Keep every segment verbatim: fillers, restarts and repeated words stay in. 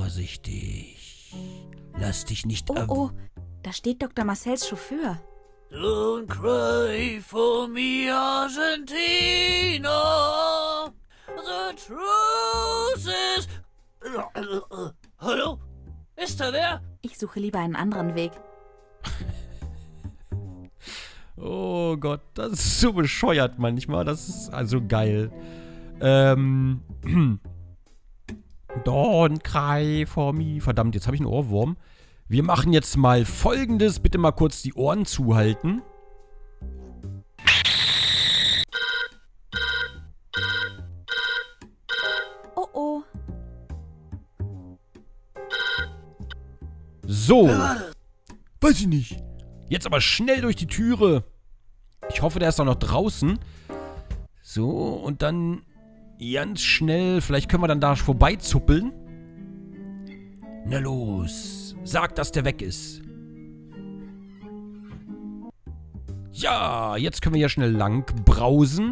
vorsichtig. Lass dich nicht Oh, ab... oh, da steht Doktor Marcells Chauffeur. Don't cry for me, Argentina. The truth is... Hallo? Ist da wer? Ich suche lieber einen anderen Weg. Oh Gott, das ist so bescheuert manchmal. Das ist also geil. Ähm. Don't cry for me. Verdammt, jetzt habe ich einen Ohrwurm. Wir machen jetzt mal Folgendes. Bitte mal kurz die Ohren zuhalten. Oh, oh. So. Weiß ich nicht. Jetzt aber schnell durch die Türe. Ich hoffe, der ist auch noch draußen. So, und dann ganz schnell. Vielleicht können wir dann da vorbeizuppeln. Na los. Sag, dass der weg ist. Ja, jetzt können wir ja schnell lang brausen.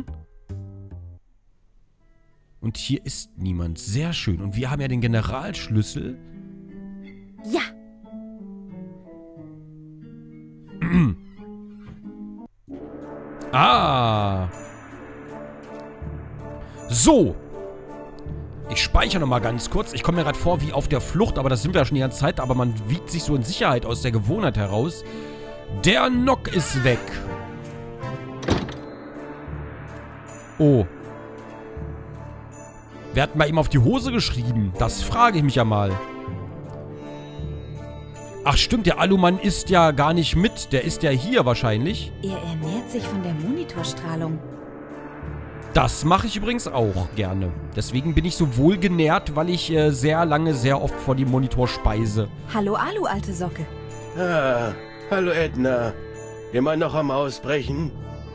Und hier ist niemand. Sehr schön. Und wir haben ja den Generalschlüssel. Ja. Ah. So. Ich speichere nochmal ganz kurz. Ich komme mir gerade vor wie auf der Flucht, aber das sind wir ja schon die ganze Zeit. Aber man wiegt sich so in Sicherheit aus der Gewohnheit heraus. Der Nock ist weg. Oh. Wer hat mal ihm auf die Hose geschrieben? Das frage ich mich ja mal. Ach stimmt, der Alumann ist ja gar nicht mit. Der ist ja hier wahrscheinlich. Er ernährt sich von der Monitorstrahlung. Das mache ich übrigens auch gerne. Deswegen bin ich so wohlgenährt, weil ich äh, sehr lange, sehr oft vor dem Monitor speise. Hallo Alu, alte Socke. Ah, hallo Edna. Immer noch am Ausbrechen?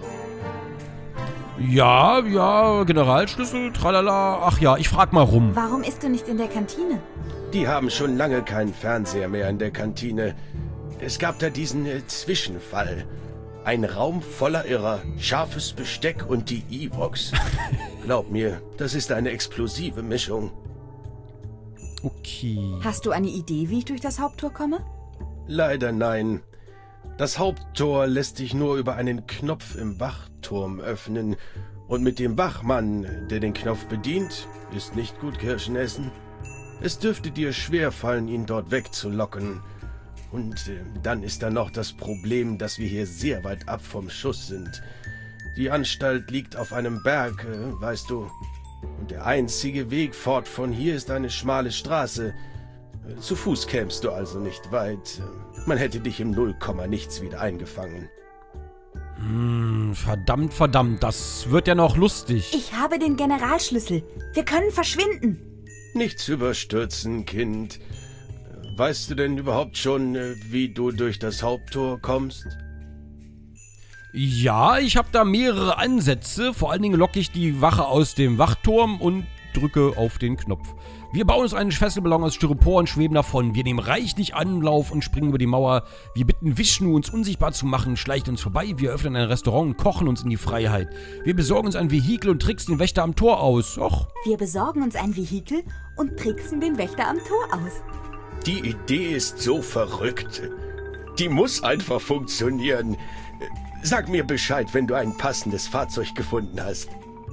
Ja, ja, Generalschlüssel, tralala. Ach ja, ich frag mal rum. Warum isst du nicht in der Kantine? Die haben schon lange keinen Fernseher mehr in der Kantine. Es gab da diesen äh, Zwischenfall. Ein Raum voller Irrer, scharfes Besteck und die Evox. Glaub mir, das ist eine explosive Mischung. Okay. Hast du eine Idee, wie ich durch das Haupttor komme? Leider nein. Das Haupttor lässt sich nur über einen Knopf im Wachturm öffnen. Und mit dem Wachmann, der den Knopf bedient, ist nicht gut Kirschen essen. Es dürfte dir schwerfallen, ihn dort wegzulocken. Und äh, dann ist da noch das Problem, dass wir hier sehr weit ab vom Schuss sind. Die Anstalt liegt auf einem Berg, äh, weißt du. Und der einzige Weg fort von hier ist eine schmale Straße. Äh, zu Fuß kämst du also nicht weit. Äh, man hätte dich im Nullkomma nichts wieder eingefangen. Hm, verdammt, verdammt, das wird ja noch lustig. Ich habe den Generalschlüssel. Wir können verschwinden. Nichts überstürzen, Kind. Weißt du denn überhaupt schon, wie du durch das Haupttor kommst? Ja, ich habe da mehrere Ansätze. Vor allen Dingen locke ich die Wache aus dem Wachturm und drücke auf den Knopf. Wir bauen uns einen Fesselballon aus Styropor und schweben davon. Wir nehmen reichlich Anlauf und springen über die Mauer. Wir bitten Vishnu, uns unsichtbar zu machen, schleicht uns vorbei. Wir öffnen ein Restaurant und kochen uns in die Freiheit. Wir besorgen uns ein Vehikel und tricksen den Wächter am Tor aus. Och. Wir besorgen uns ein Vehikel und tricksen den Wächter am Tor aus. Die Idee ist so verrückt. Die muss einfach funktionieren. Sag mir Bescheid, wenn du ein passendes Fahrzeug gefunden hast.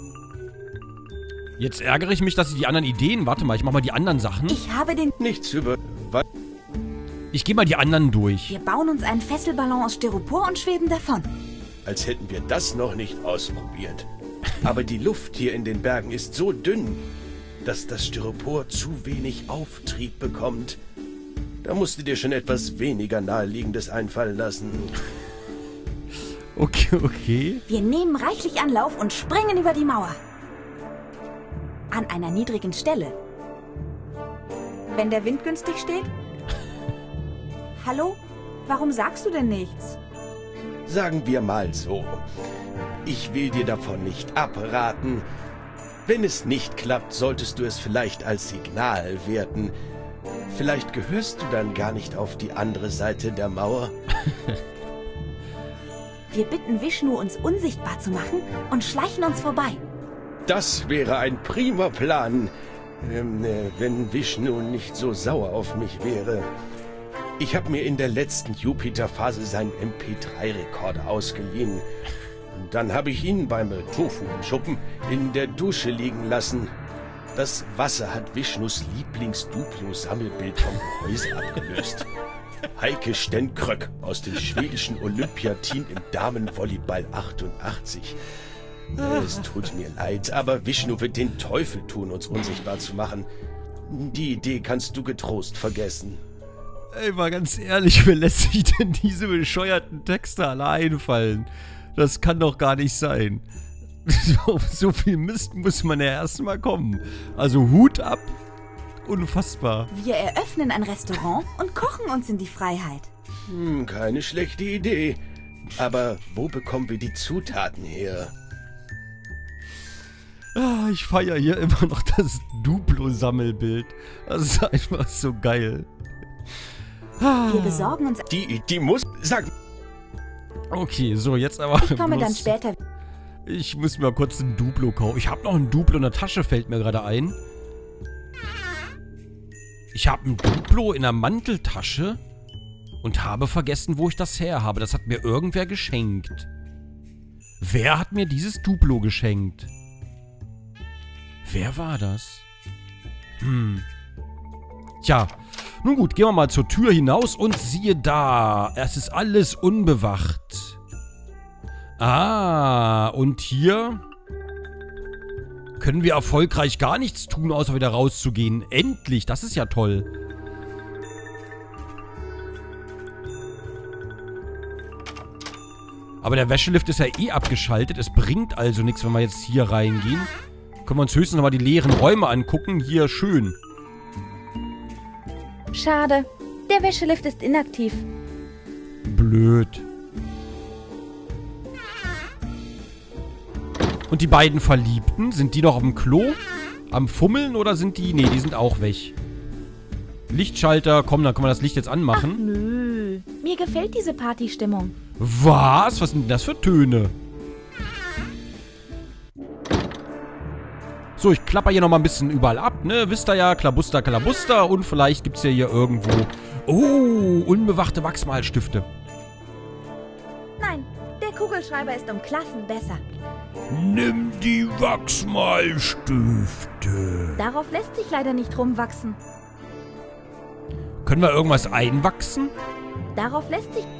Jetzt ärgere ich mich, dass ich die anderen Ideen... Warte mal, ich mach mal die anderen Sachen. Ich habe den... Nichts über... Ich gehe mal die anderen durch. Wir bauen uns einen Fesselballon aus Styropor und schweben davon. Als hätten wir das noch nicht ausprobiert. Aber die Luft hier in den Bergen ist so dünn, dass das Styropor zu wenig Auftrieb bekommt. Da musst du dir schon etwas weniger Naheliegendes einfallen lassen. Okay, okay. Wir nehmen reichlich Anlauf und springen über die Mauer. An einer niedrigen Stelle. Wenn der Wind günstig steht? Hallo? Warum sagst du denn nichts? Sagen wir mal so. Ich will dir davon nicht abraten. Wenn es nicht klappt, solltest du es vielleicht als Signal werten. Vielleicht gehörst du dann gar nicht auf die andere Seite der Mauer. Wir bitten Vishnu, uns unsichtbar zu machen und schleichen uns vorbei. Das wäre ein prima Plan. Ähm, äh, wenn Vishnu nicht so sauer auf mich wäre. Ich habe mir in der letzten Jupiter-Phase seinen M P drei Rekorder ausgeliehen. Und dann habe ich ihn beim Tofu im Schuppen in der Dusche liegen lassen. Das Wasser hat Vishnus Lieblings-Duplo-Sammelbild vom Gehäuse abgelöst. Heike Stenkröck aus dem schwedischen Olympiateam im Damenvolleyball achtundachtzig. Es tut mir leid, aber Vishnu wird den Teufel tun, uns unsichtbar zu machen. Die Idee kannst du getrost vergessen. Ey, mal ganz ehrlich, wer lässt sich denn diese bescheuerten Texte alle einfallen? Das kann doch gar nicht sein. So, so viel Mist muss man ja erstmal kommen. Also Hut ab. Unfassbar. Wir eröffnen ein Restaurant und kochen uns in die Freiheit. Hm, keine schlechte Idee. Aber wo bekommen wir die Zutaten her? Ah, ich feiere hier immer noch das Duplo-Sammelbild. Das ist einfach so geil. Ah. Wir besorgen uns... Die, die muss... Sag... Okay, so, jetzt aber... Ich komme bloß, dann später... Ich muss mir mal kurz ein Duplo kaufen. Ich habe noch ein Duplo in der Tasche, fällt mir gerade ein. Ich habe ein Duplo in der Manteltasche und habe vergessen, wo ich das her habe. Das hat mir irgendwer geschenkt. Wer hat mir dieses Duplo geschenkt? Wer war das? Hm. Tja, nun gut, gehen wir mal zur Tür hinaus und siehe da, es ist alles unbewacht. Ah, und hier können wir erfolgreich gar nichts tun, außer wieder rauszugehen. Endlich, das ist ja toll. Aber der Wäschelift ist ja eh abgeschaltet. Es bringt also nichts, wenn wir jetzt hier reingehen. Können wir uns höchstens nochmal die leeren Räume angucken. Hier, schön. Schade. Der Wäschelift ist inaktiv. Blöd. Und die beiden Verliebten, sind die noch auf dem Klo? Am Fummeln oder sind die... Nee, die sind auch weg. Lichtschalter, komm, dann können wir das Licht jetzt anmachen. Ach, nö. Mir gefällt diese Partystimmung. Was? Was sind denn das für Töne? So, ich klapper hier nochmal ein bisschen überall ab, ne? Wisst ihr ja, Klabuster, Klabuster. Und vielleicht gibt's ja hier irgendwo... Oh, unbewachte Wachsmalstifte. Nein, der Kugelschreiber ist um Klassen besser. Nimm die Wachsmalstifte. Darauf lässt sich leider nicht rumwachsen. Können wir irgendwas einwachsen? Darauf lässt sich...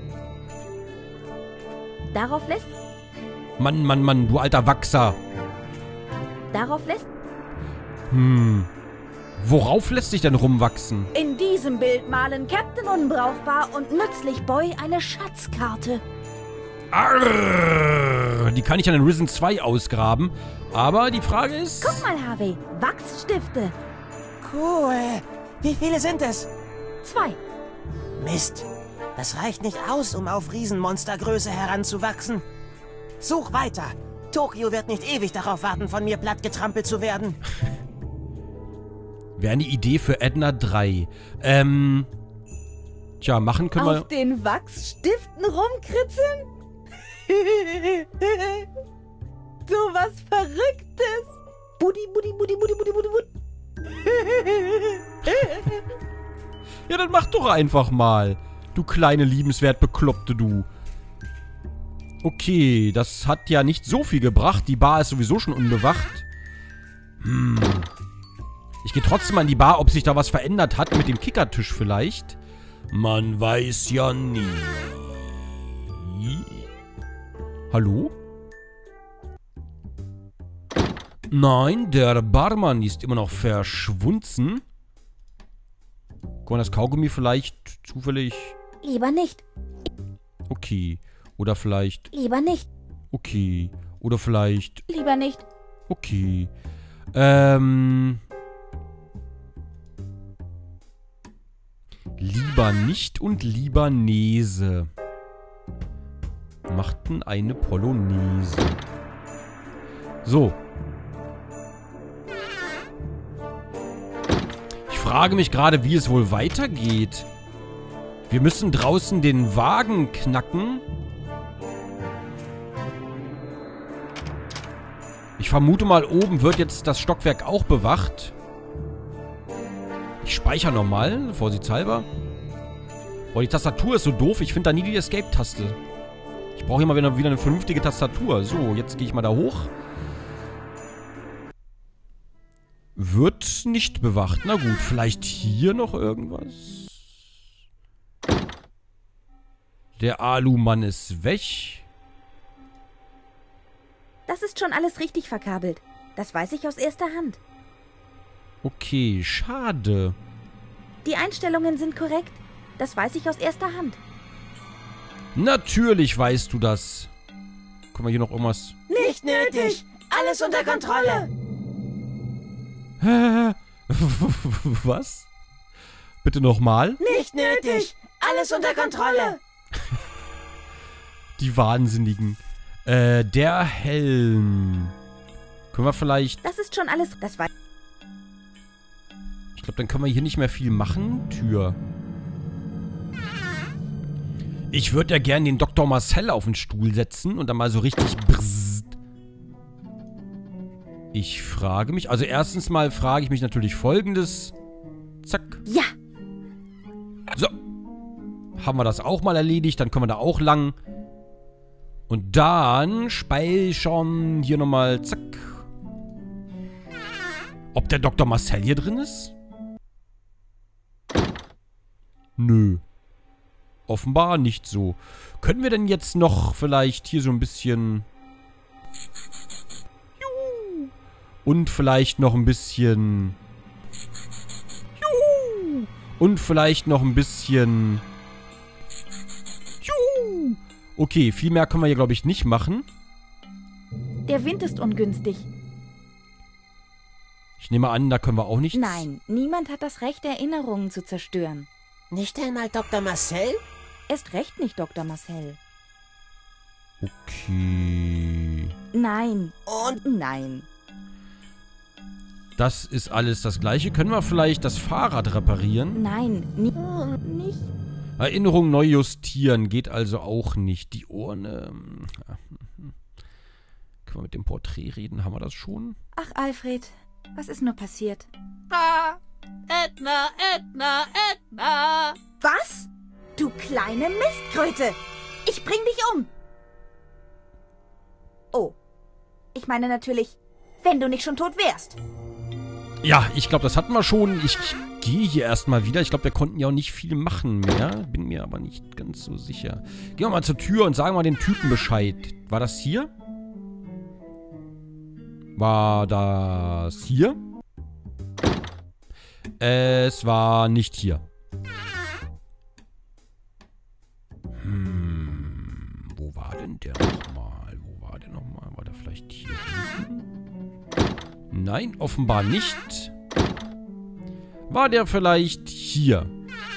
Darauf lässt... Mann, Mann, Mann, du alter Wachser. Darauf lässt... Hm. Worauf lässt sich denn rumwachsen? In diesem Bild malen Captain Unbrauchbar und Nützlich Boy eine Schatzkarte. Arrrr, die kann ich an den Risen zwei ausgraben. Aber die Frage ist... Guck mal, Harvey. Wachsstifte. Cool. Wie viele sind es? Zwei. Mist. Das reicht nicht aus, um auf Riesenmonstergröße heranzuwachsen. Such weiter. Tokio wird nicht ewig darauf warten, von mir plattgetrampelt zu werden. Wäre eine Idee für Edna drei. Ähm... Tja, machen können wir... Auf den Wachsstiften rumkritzeln? So was Verrücktes. Buddi, buddi, buddi, buddi, buddi, buddi, buddi. Ja, dann mach doch einfach mal. Du kleine, liebenswert Bekloppte, du. Okay, das hat ja nicht so viel gebracht. Die Bar ist sowieso schon unbewacht. Hm. Ich gehe trotzdem mal in die Bar, ob sich da was verändert hat mit dem Kickertisch vielleicht. Man weiß ja nie. Hallo? Nein, der Barmann ist immer noch verschwunden. Kann man das Kaugummi vielleicht zufällig... Lieber nicht. Okay. Oder vielleicht... Lieber nicht. Okay. Oder vielleicht... Lieber nicht. Okay. Ähm... Lieber nicht und Libanese. Machten eine Polonaise. So. Ich frage mich gerade, wie es wohl weitergeht. Wir müssen draußen den Wagen knacken. Ich vermute mal, oben wird jetzt das Stockwerk auch bewacht. Ich speichere nochmal, vorsichtshalber. Boah, die Tastatur ist so doof. Ich finde da nie die Escape-Taste. Ich brauche hier mal wieder eine vernünftige Tastatur. So, jetzt gehe ich mal da hoch. Wird nicht bewacht. Na gut, vielleicht hier noch irgendwas. Der Alumann ist weg. Das ist schon alles richtig verkabelt. Das weiß ich aus erster Hand. Okay, schade. Die Einstellungen sind korrekt. Das weiß ich aus erster Hand. Natürlich weißt du das. Guck mal, hier noch irgendwas. Nicht nötig! Alles unter Kontrolle! Was? Bitte nochmal? Nicht nötig! Alles unter Kontrolle! Die Wahnsinnigen. Äh, der Helm. Können wir vielleicht... Das ist schon alles... Das weiß Ich glaube, dann können wir hier nicht mehr viel machen. Tür. Ich würde ja gern den Doktor Marcel auf den Stuhl setzen und dann mal so richtig brrrst. Ich frage mich... Also erstens mal frage ich mich natürlich Folgendes. Zack. Ja! So. Haben wir das auch mal erledigt. Dann können wir da auch lang. Und dann speichern hier nochmal, zack. Ob der Doktor Marcel hier drin ist? Nö. Offenbar nicht so. Können wir denn jetzt noch vielleicht hier so ein bisschen... Und vielleicht noch ein bisschen... Und vielleicht noch ein bisschen... Okay, viel mehr können wir hier, glaube ich, nicht machen. Der Wind ist ungünstig. Ich nehme an, da können wir auch nichts... Nein, niemand hat das Recht, Erinnerungen zu zerstören. Nicht einmal Doktor Marcel? Erst recht nicht Doktor Marcel. Okay... Nein. Und? Nein. Das ist alles das Gleiche. Können wir vielleicht das Fahrrad reparieren? Nein, ni nicht. Erinnerung neu justieren. Geht also auch nicht. Die Ohren... Ähm, ja. Können wir mit dem Porträt reden? Haben wir das schon? Ach, Alfred, was ist nur passiert? Ah, Edna, Edna, Edna. Was? Du kleine Mistkröte! Ich bring dich um! Oh. Ich meine natürlich, wenn du nicht schon tot wärst. Ja, ich glaube, das hatten wir schon. Ich, ich gehe hier erstmal wieder. Ich glaube, wir konnten ja auch nicht viel machen mehr. Bin mir aber nicht ganz so sicher. Gehen wir mal zur Tür und sagen mal dem Typen Bescheid. War das hier? War das hier? Es war nicht hier. Hm, wo war denn der nochmal? Wo war der nochmal? War der vielleicht hier hinten? Nein, offenbar nicht. War der vielleicht hier?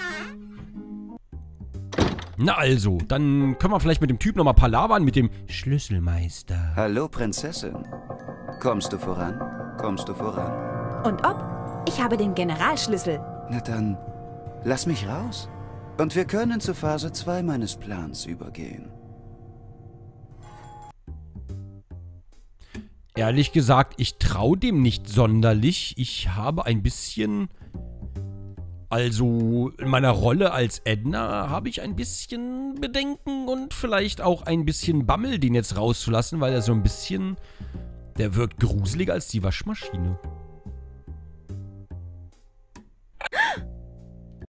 Na also, dann können wir vielleicht mit dem Typ nochmal palavern, mit dem Schlüsselmeister. Hallo, Prinzessin. Kommst du voran? Kommst du voran? Und ob? Ich habe den Generalschlüssel. Na dann, lass mich raus. Und wir können zu Phase zwei meines Plans übergehen. Ehrlich gesagt, ich traue dem nicht sonderlich. Ich habe ein bisschen... Also, in meiner Rolle als Edna habe ich ein bisschen Bedenken und vielleicht auch ein bisschen Bammel, den jetzt rauszulassen, weil er so ein bisschen... Der wirkt gruseliger als die Waschmaschine.